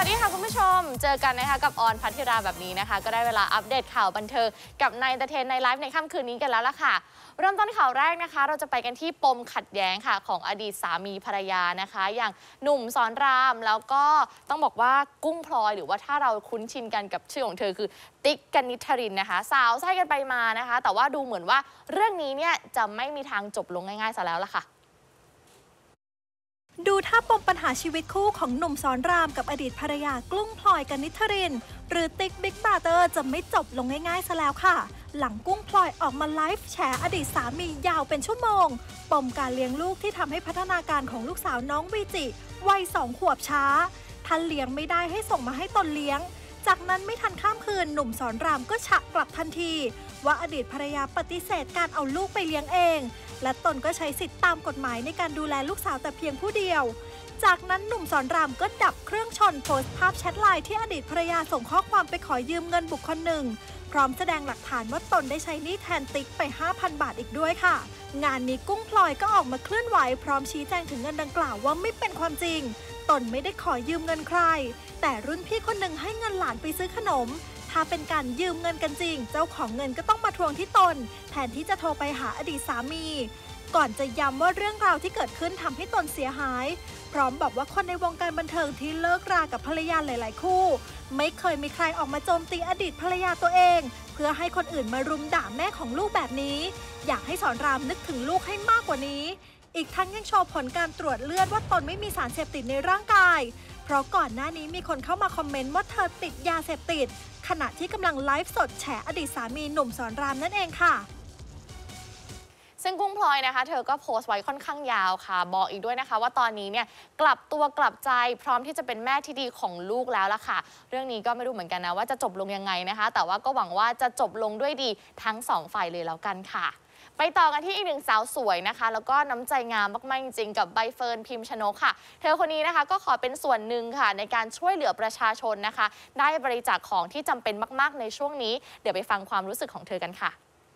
วัสดีค่ะคุณผู้ชมเจอกันนะคะกับออนภัทธิราแบบนี้นะคะก็ได้เวลาอัปเดตข่าวบันเทิงกับนายเอนเตอร์เทนในไลฟ์ในค่ำคืนนี้กันแล้วล่ะค่ะเริ่มต้นข่าวแรกนะคะเราจะไปกันที่ปมขัดแย้งค่ะของอดีตสามีภรรยานะคะอย่างหนุ่มสอนรามแล้วก็ต้องบอกว่ากุ้งพลอยหรือว่าถ้าเราคุ้นชินกันกับชื่อของเธอคือติ๊กกนิษฐรินนะคะสาวไส้กันไปมานะคะแต่ว่าดูเหมือนว่าเรื่องนี้เนี่ยจะไม่มีทางจบลงง่ายๆซะแล้วล่ะค่ะดูท่าปมปัญหาชีวิตคู่ของหนุ่มสอนรามกับอดีตภรรยากุ้งพลอยกนิษฐรินหรือติ๊กบิ๊กบราเตอร์จะไม่จบลงง่ายๆซะแล้วค่ะหลังกุ้งพลอยออกมาไลฟ์แฉอดีตสามียาวเป็นชั่วโมงปมการเลี้ยงลูกที่ทำให้พัฒนาการของลูกสาวน้องวีจิวัย2 ขวบช้าท่านเลี้ยงไม่ได้ให้ส่งมาให้ตนเลี้ยงจากนั้นไม่ทันข้ามคืนหนุ่มสอนรามก็ฉะกลับทันทีว่าอดีตภรรยาปฏิเสธการเอาลูกไปเลี้ยงเองและตนก็ใช้สิทธิตามกฎหมายในการดูแลลูกสาวแต่เพียงผู้เดียวจากนั้นหนุ่มสอนรามก็ดับเครื่องชนโพสต์ภาพแชทไลน์ที่อดีตภรรยาส่งข้อความไปขอยืมเงินบุคคลหนึ่งพร้อมแสดงหลักฐานว่าตนได้ใช้หนี้แทนติ๊กไป 5,000 บาทอีกด้วยค่ะงานนี้กุ้งพลอยก็ออกมาเคลื่อนไหวพร้อมชี้แจงถึงเงินดังกล่าวว่าไม่เป็นความจริงตนไม่ได้ขอยืมเงินใครแต่รุ่นพี่คนหนึ่งให้เงินหลานไปซื้อขนมถ้าเป็นการยืมเงินกันจริงเจ้าของเงินก็ต้องมาทวงที่ตนแทนที่จะโทรไปหาอดีตสามีก่อนจะย้ำว่าเรื่องราวที่เกิดขึ้นทำให้ตนเสียหายพร้อมบอกว่าคนในวงการบันเทิงที่เลิกรากับภรรยาหลายๆคู่ไม่เคยมีใครออกมาโจมตีอดีตภรรยาตัวเองเพื่อให้คนอื่นมารุมด่าแม่ของลูกแบบนี้อยากให้สอนรามนึกถึงลูกให้มากกว่านี้อีกทั้งยังโชว์ผลการตรวจเลือดว่าตนไม่มีสารเสพติดในร่างกายเพราะก่อนหน้านี้มีคนเข้ามาคอมเมนต์ว่าเธอติดยาเสพติดขณะที่กำลังไลฟ์สดแฉอดีตสามีหนุ่มสอนรามนั่นเองค่ะซึ่งกุ้งพลอยนะคะเธอก็โพสต์ไว้ค่อนข้างยาวค่ะบอกอีกด้วยนะคะว่าตอนนี้เนี่ยกลับตัวกลับใจพร้อมที่จะเป็นแม่ที่ดีของลูกแล้วล่ะค่ะเรื่องนี้ก็ไม่รู้เหมือนกันนะว่าจะจบลงยังไงนะคะแต่ว่าก็หวังว่าจะจบลงด้วยดีทั้ง2 ฝ่ายเลยแล้วกันค่ะไปต่อกันที่อีกหนึ่งสาวสวยนะคะแล้วก็น้ำใจงามมากๆจริงๆกับใบเฟิร์นพิมชนกค่ะเธอคนนี้นะคะก็ขอเป็นส่วนหนึ่งค่ะในการช่วยเหลือประชาชนนะคะได้บริจาคของที่จำเป็นมากๆในช่วงนี้เดี๋ยวไปฟังความรู้สึกของเธอกันค่ะ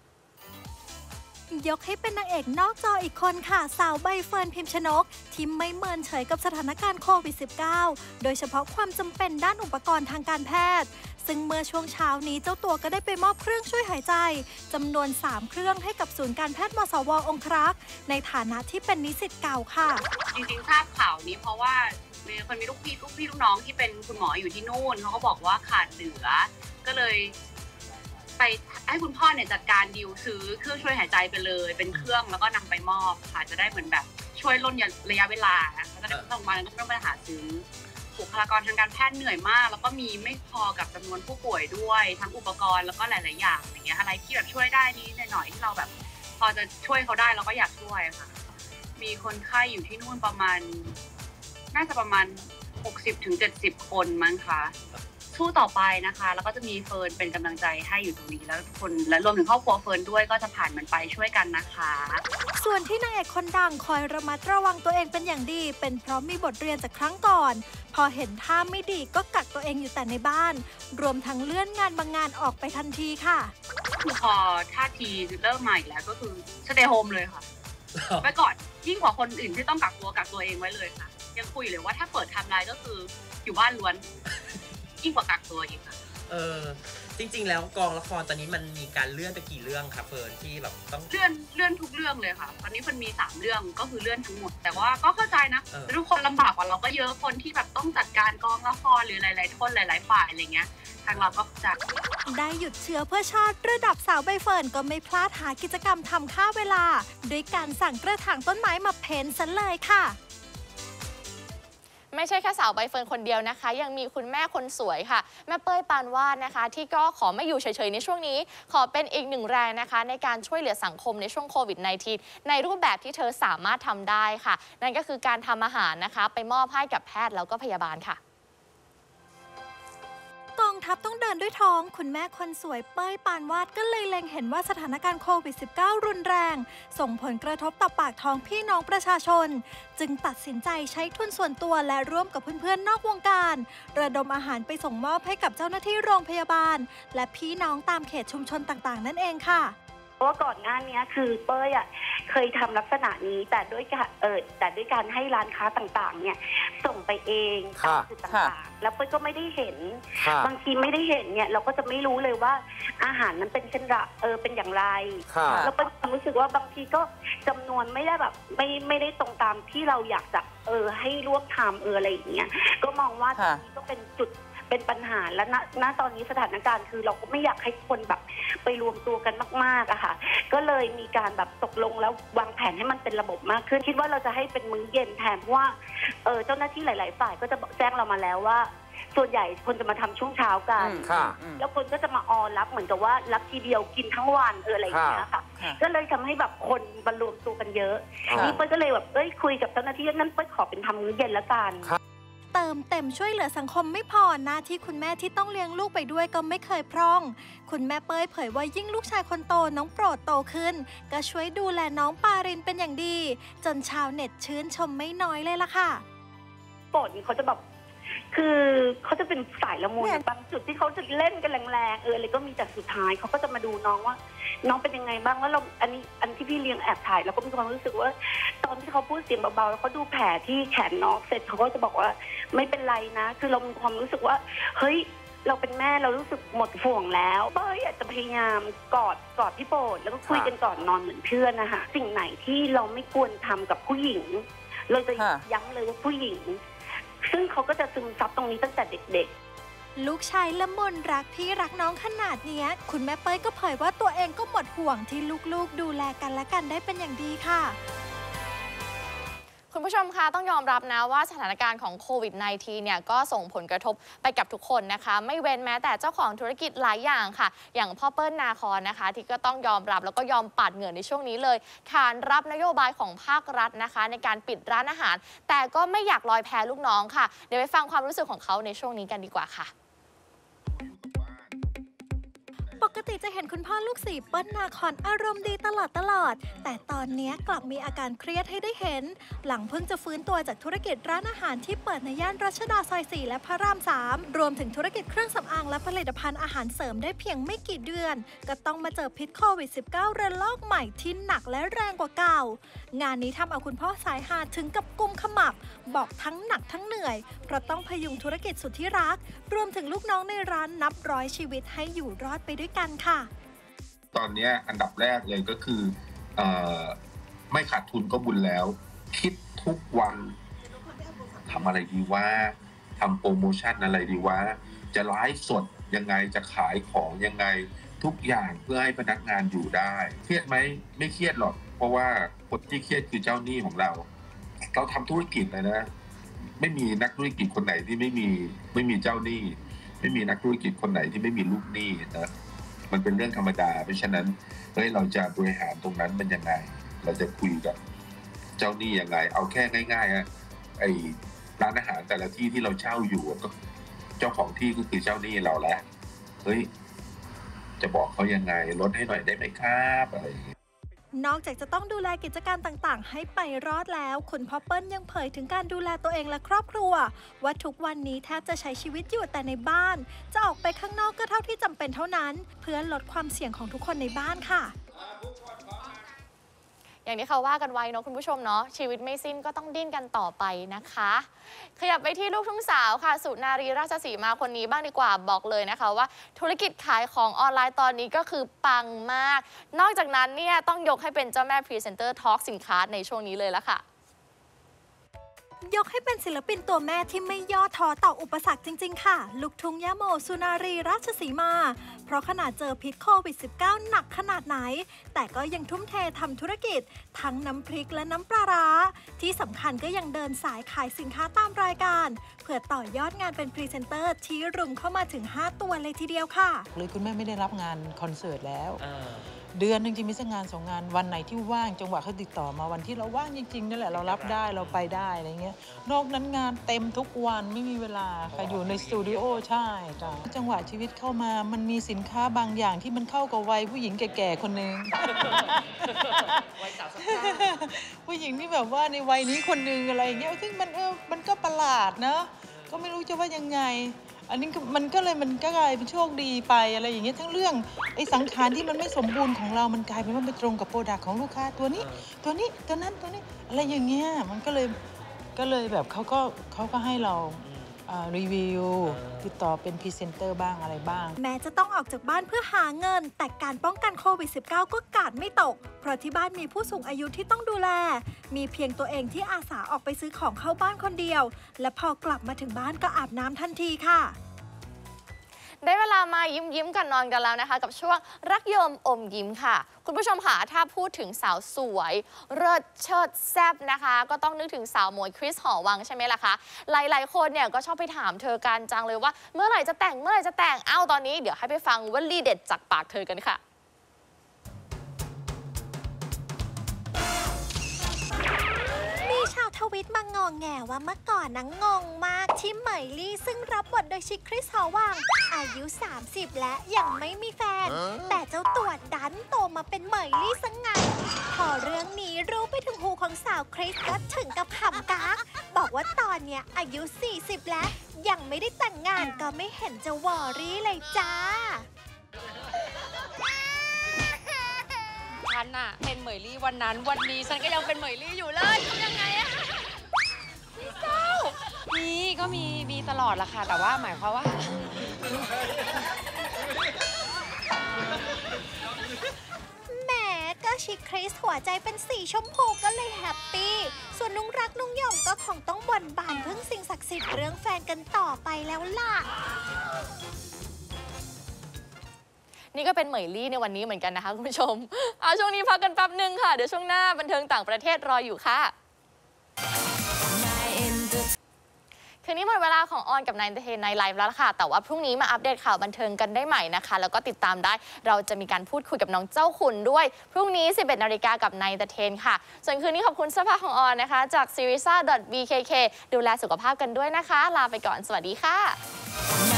ยกให้เป็นนางเอกนอกจออีกคนค่ะสาวใบเฟิร์นพิมชนกที่ไม่เมินเฉยกับสถานการณ์โควิด -19 โดยเฉพาะความจำเป็นด้านอุปกรณ์ทางการแพทย์ซึ่งเมื่อช่วงเช้านี้เจ้าตัวก็ได้ไปมอบเครื่องช่วยหายใจจำนวน3 เครื่องให้กับศูนย์การแพทย์มสว.องครักษ์ในฐานะที่เป็นนิสิตเก่าค่ะจริงๆทราบข่าวนี้เพราะว่ามีลูกพี่ลูกน้องที่เป็นคุณหมออยู่ที่นู่นเขาก็บอกว่าขาดเหลือก็เลยไปให้คุณพ่อเนี่ยจัดการดีลซื้อเครื่องช่วยหายใจไปเลยเป็นเครื่องแล้วก็นำไปมอบค่ะจะได้เหมือนแบบช่วยลดระยะเวลาเขาจะได้ไม่ต้องมาแล้วก็ต้องไปหาซื้อบุคลากรทางการแพทย์เหนื่อยมากแล้วก็มีไม่พอกับจำนวนผู้ป่วยด้วยทั้งอุปกรณ์แล้วก็หลายๆอย่างอย่างเงี้ยอะไรที่แบบช่วยได้นี้หน่อยๆที่เราแบบพอจะช่วยเขาได้เราก็อยากช่วยค่ะมีคนไข้อยู่ที่นู่นประมาณน่าจะประมาณ60-70 คนมั้งคะสู้ต่อไปนะคะแล้วก็จะมีเฟิร์นเป็นกำลังใจให้อยู่ตรงนี้แล้วทุกคนและรวมถึงครอบครัวเฟิร์นด้วยก็จะผ่านมันไปช่วยกันนะคะส่วนที่นางเอกคนดังคอยระมัดระวังตัวเองเป็นอย่างดีเป็นเพราะมีบทเรียนจากครั้งก่อนพอเห็นท่าไม่ดีก็กักตัวเองอยู่แต่ในบ้านรวมทั้งเลื่อนงานบางงานออกไปทันทีค่ะคือพอท่าทีเริ่มมาอีกแล้วก็คือสเตย์โฮมเลยค่ะไว้ก่อนยิ่งกว่าคนอื่นที่ต้องกักตัวเองไว้เลยค่ะยังคุยเลยว่าถ้าเปิดไทม์ไลน์ก็คืออยู่บ้านล้วนยิ่งกว่ากักตัวอีกค่ะจริงๆแล้วกองละครตอนนี้มันมีการเลื่อนไปกี่เรื่องคะเฟิร์นที่แบบต้องเลื่อนทุกเรื่องเลยค่ะตอนนี้มันมี3 เรื่องก็คือเลื่อนทั้งหมดแต่ว่าก็เข้าใจนะทุกคนลำบากกว่าเราก็เยอะคนที่แบบต้องจัดการกองละครหรือหลายๆคนหลายๆฝ่ายอะไรเงี้ยทางเราก็จัดได้หยุดเชื้อเพื่อชาติระดับสาวใบเฟิร์นก็ไม่พลาดหากิจกรรมทำค่าเวลาโดยการสั่งกระถางต้นไม้มาเพ้นท์ซะเลยค่ะไม่ใช่แค่สาวใบเฟิร์นคนเดียวนะคะยังมีคุณแม่คนสวยค่ะแม่เป้ยปานวาดนะคะที่ก็ขอไม่อยู่เฉยๆในช่วงนี้ขอเป็นอีกหนึ่งแรงนะคะในการช่วยเหลือสังคมในช่วงโควิด -19 ในรูปแบบที่เธอสามารถทำได้ค่ะนั่นก็คือการทำอาหารนะคะไปมอบให้กับแพทย์แล้วก็พยาบาลค่ะกองทัพต้องเดินด้วยท้องคุณแม่คนสวยเป้ยปานวาดก็เลยเล็งเห็นว่าสถานการณ์โควิด -19 รุนแรงส่งผลกระทบต่อปากท้องพี่น้องประชาชนจึงตัดสินใจใช้ทุนส่วนตัวและร่วมกับเพื่อนๆนอกวงการระดมอาหารไปส่งมอบให้กับเจ้าหน้าที่โรงพยาบาลและพี่น้องตามเขตชุมชนต่างๆนั่นเองค่ะเพราะว่าก่อนหน้านี้คือเป้ยเคยทำลักษณะนี้แต่ด้วยการให้ร้านค้าต่างๆเนี่ยส่งไปเองตามจุดต่างๆแล้วเป้ยก็ไม่ได้เห็นบางทีไม่ได้เห็นเนี่ยเราก็จะไม่รู้เลยว่าอาหารนั้นเป็นเช่นเป็นอย่างไรแล้วเป้ยรู้สึกว่าบางทีก็จำนวนไม่ได้แบบไม่ได้ตรงตามที่เราอยากจะให้ร่วมทำอะไรอย่างเงี้ยก็มองว่าตรงนี้ก็เป็นจุดเป็นปัญหาและณตอนนี้สถานการณ์คือเราก็ไม่อยากให้คนแบบไปรวมตัวกันมากๆอะค่ะก็เลยมีการแบบตกลงแล้ววางแผนให้มันเป็นระบบมากขึ้นคิดว่าเราจะให้เป็นมื้อเย็นแทนเพราะว่าเจ้าหน้าที่หลายๆฝ่ายก็จะแจ้งเรามาแล้วว่าส่วนใหญ่คนจะมาทำช่วงเช้ากันแล้วคนก็จะมารับเหมือนกับว่ารับทีเดียวกินทั้งวันอะไรอย่างเงี้ยค่ะก็เลยทำให้แบบคนมารวมตัวกันเยอะนี่เป้ยก็เลยแบบคุยกับเจ้าหน้าที่นั้นเป้ยขอเป็นทำมื้อเย็นละกันเติมเต็มช่วยเหลือสังคมไม่พอหน้าที่คุณแม่ที่ต้องเลี้ยงลูกไปด้วยก็ไม่เคยพร่องคุณแม่เป้ยเผยว่ายิ่งลูกชายคนโตน้องโปรดโตขึ้นก็ช่วยดูแลน้องปารินเป็นอย่างดีจนชาวเน็ตชื่นชมไม่น้อยเลยล่ะค่ะโปรดเขาจะแบบคือเขาจะเป็นสายละมุนบางจุดที่เขาจะเล่นกันแรงๆอะไรก็มีแต่สุดท้ายเขาก็จะมาดูน้องว่าน้องเป็นยังไงบ้างแล้วเราอันที่พี่เลี้ยงแอบถ่ายเราก็มีความรู้สึกว่าตอนที่เขาพูดเสียงเบาๆแล้วเขาดูแผลที่แขนน้องเสร็จเขาก็จะบอกว่าไม่เป็นไรนะคือเรามีความรู้สึกว่าเฮ้ยเราเป็นแม่เรารู้สึกหมดห่วงแล้วเป้ยอยากจะพยายามกอดพี่โปรดแล้วก็คุยกันก่อนนอนเหมือนเพื่อนนะคะสิ่งไหนที่เราไม่ควรทำกับผู้หญิงเราจะย้ำเลยว่าผู้หญิงซึ่งเขาก็จะซึมซับตรงนี้ตั้งแต่เด็กๆลูกชายละมุนรักพี่รักน้องขนาดนี้คุณแม่เป้ยก็เผยว่าตัวเองก็หมดห่วงที่ลูกๆดูแลกันและกันได้เป็นอย่างดีค่ะคุณผู้ชมคะต้องยอมรับนะว่าสถานการณ์ของโควิด -19 เนี่ยก็ส่งผลกระทบไปกับทุกคนนะคะไม่เว้นแม้แต่เจ้าของธุรกิจหลายอย่างค่ะอย่างพ่อเปิ้ลนาคอนนะคะที่ก็ต้องยอมรับแล้วก็ยอมปาดเหงื่อในช่วงนี้เลยขานรับนโยบายของภาครัฐนะคะในการปิดร้านอาหารแต่ก็ไม่อยากลอยแพลูกน้องค่ะเดี๋ยวไปฟังความรู้สึกของเขาในช่วงนี้กันดีกว่าค่ะปกติจะเห็นคุณพ่อลูกสี่เปิ้ลนาคอนอารมณ์ดีตลอดแต่ตอนนี้กลับมีอาการเครียดให้ได้เห็นหลังเพิ่งจะฟื้นตัวจากธุรกิจร้านอาหารที่เปิดในย่านรัชดาซอย 4 และพระราม 3รวมถึงธุรกิจเครื่องสำอางและผลิตภัณฑ์อาหารเสริมได้เพียงไม่กี่เดือนก็ต้องมาเจอพิษโควิด -19 ระลอกใหม่ที่หนักและแรงกว่าเก่างานนี้ทำเอาคุณพ่อสายหาถึงกับกุมขมับบอกทั้งหนักทั้งเหนื่อยเพราะต้องพยุงธุรกิจสุดที่รักรวมถึงลูกน้องในร้านนับร้อยชีวิตให้อยู่รอดไปด้วยกันค่ะตอนนี้อันดับแรกเลยก็คือไม่ขาดทุนก็บุญแล้วคิดทุกวันทำอะไรดีวะทำโปรโมชั่นอะไรดีวะจะไลฟ์สดยังไงจะขายของยังไงทุกอย่างเพื่อให้พนักงานอยู่ได้เครียดไหมไม่เครียดหรอกเพราะว่าคนที่เครียดคือเจ้าหนี้ของเราทำธุรกิจนะไม่มีนักธุรกิจคนไหนที่ไม่มีเจ้าหนี้ไม่มีนักธุรกิจคนไหนที่ไม่มีลูกหนี้นะมันเป็นเรื่องธรรมดาเพราะฉะนั้นเราจะบริหารตรงนั้นมันยังไงเราจะคุยกับเจ้าหนี้ยังไงเอาแค่ง่ายๆฮะไอ้ร้านอาหารแต่ละที่ที่เราเช่าอยู่ก็เจ้าของที่ก็คือเจ้าหนี้เราแล้วจะบอกเขายังไงลดให้หน่อยได้ไหมครับอะไรอย่างเงี้ยนอกจากจะต้องดูแลกิจการต่างๆให้ไปรอดแล้วคุณพ่อเปิ้ลยังเผยถึงการดูแลตัวเองและครอบครัวว่าทุกวันนี้แทบจะใช้ชีวิตอยู่แต่ในบ้านจะออกไปข้างนอกก็เท่าที่จำเป็นเท่านั้นเพื่อลดความเสี่ยงของทุกคนในบ้านค่ะอย่างที่เขาว่ากันไว้เนาะคุณผู้ชมเนาะชีวิตไม่สิ้นก็ต้องดิ้นกันต่อไปนะคะขยับไปที่ลูกทุ่งสาวค่ะสุนารีราชสีมาคนนี้บ้างดีกว่าบอกเลยนะคะว่าธุรกิจขายของออนไลน์ตอนนี้ก็คือปังมากนอกจากนั้นเนี่ยต้องยกให้เป็นเจ้าแม่พรีเซนเตอร์ทอล์กสินค้าในช่วงนี้เลยละค่ะยกให้เป็นศิลปินตัวแม่ที่ไม่ย่อท้อต่ออุปสรรคจริงๆค่ะลูกทุ่งย่าโมสุนารีราชสีมาเพราะขนาดเจอพิษโควิด -19 หนักขนาดไหนแต่ก็ยังทุ่มเททำธุรกิจทั้งน้ำพริกและน้ำปลาร้าที่สำคัญก็ยังเดินสายขายสินค้าตามรายการเพื่อต่อยอดงานเป็นพรีเซนเตอร์ที่รุมเข้ามาถึง5ตัวเลยทีเดียวค่ะเลยคุณแม่ไม่ได้รับงานคอนเสิร์ตแล้วเดือนนึงจะมีสักงาน2 งานวันไหนที่ว่างจังหวะเขาติดต่อมาวันที่เราว่างจริงๆนั่นแหละเรารับได้เราไปได้อะไรเงี้ยนอกนั้นงานเต็มทุกวันไม่มีเวลาค่ะอยู่ในสตูดิโอใช่จ้ะจังหวะชีวิตเข้ามามันมีสินค้าบางอย่างที่มันเข้ากับวัยผู้หญิงแก่ๆคนนึงผู้หญิงที่แบบว่าในวัยนี้คนนึงอะไรเงี้ยซึ่งมันก็ประหลาดนะก็ไม่รู้จะว่ายังไงอันนี้มันก็เลยกลายเป็นโชคดีไปอะไรอย่างเงี้ยทั้งเรื่องไอ้สังขารที่มันไม่สมบูรณ์ของเรามันกลายเป็นว่าไปตรงกับโปรดักต์ของลูกค้าตัวนี้ตัวนั้นอะไรอย่างเงี้ยมันก็เลยแบบเขาก็ให้เรารีวิวติดต่อเป็นพรีเซนเตอร์บ้างอะไรบ้างแม้จะต้องออกจากบ้านเพื่อหาเงินแต่การป้องกันโควิด -19 ก็กาดไม่ตกเพราะที่บ้านมีผู้สูงอายุที่ต้องดูแลมีเพียงตัวเองที่อาสาออกไปซื้อของเข้าบ้านคนเดียวและพอกลับมาถึงบ้านก็อาบน้ำทันทีค่ะได้เวลามายิ้มกันนอนกันแล้วนะคะกับช่วงรักยมอมยิ้มค่ะคุณผู้ชมค่ะถ้าพูดถึงสาวสวยเลิศเชิดแซ่บนะคะก็ต้องนึกถึงสาวหมวยคริสหอวังใช่ไหมล่ะคะหลายๆคนเนี่ยก็ชอบไปถามเธอกันจังเลยว่าเมื่อไหร่จะแต่งเอ้าตอนนี้เดี๋ยวให้ไปฟังวลีเด็ดจากปากเธอกันค่ะชาวทวิตมางงแงว่าเมื่อก่อนนะงงมากที่เหมยลี่ซึ่งรับบทโดยชิคริสหอวังอายุ30และยังไม่มีแฟนแต่เจ้าตัวดันโตมาเป็นเหมยลี่ซะงั้นพอเรื่องนี้รู้ไปถึงหูของสาวคริสก็ถึงกับขำกากบอกว่าตอนเนี้ยอายุ40แล้วยังไม่ได้แต่งงานก็ไม่เห็นจะวอรี่เลยจ้าฉันอะเป็นเหมยลี่วันนั้นวันนี้ฉันก็ยังเป็นเหมยลี่อยู่เลยทำยังไงอะไม่เศร้าก็มีตลอดละค่ะแต่ว่าหมายความว่าแหมก็ชิคริสหัวใจเป็นสีชมพูก็เลยแฮปปี้ส่วนนุ้งรักนุ้งหย่อมก็คงต้องบ่นบานพึ่งสิ่งศักดิ์สิทธิ์เรื่องแฟนกันต่อไปแล้วล่ะนี่ก็เป็นเหมยลี่ในวันนี้เหมือนกันนะคะคุณผู้ชมช่วงนี้พักกันแป๊บนึงค่ะเดี๋ยวช่วงหน้าบันเทิงต่างประเทศรออยู่ค่ะคืนนี้หมดเวลาของออนกับนายเทนในไลฟ์แล้วค่ะแต่ว่าพรุ่งนี้มาอัปเดตข่าวบันเทิงกันได้ใหม่นะคะแล้วก็ติดตามได้เราจะมีการพูดคุยกับน้องเจ้าขุนด้วยพรุ่งนี้ 11 นาฬิกากับนายเทนค่ะส่วนคืนนี้ขอบคุณเสื้อผ้าของออนนะคะจาก Sirisa.bkk ดูแลสุขภาพกันด้วยนะคะลาไปก่อนสวัสดีค่ะ